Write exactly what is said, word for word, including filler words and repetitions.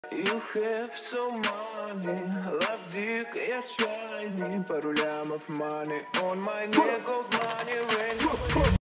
You have so money, love dick, я shiny, пару лямов money, on my neck, gold money, rain.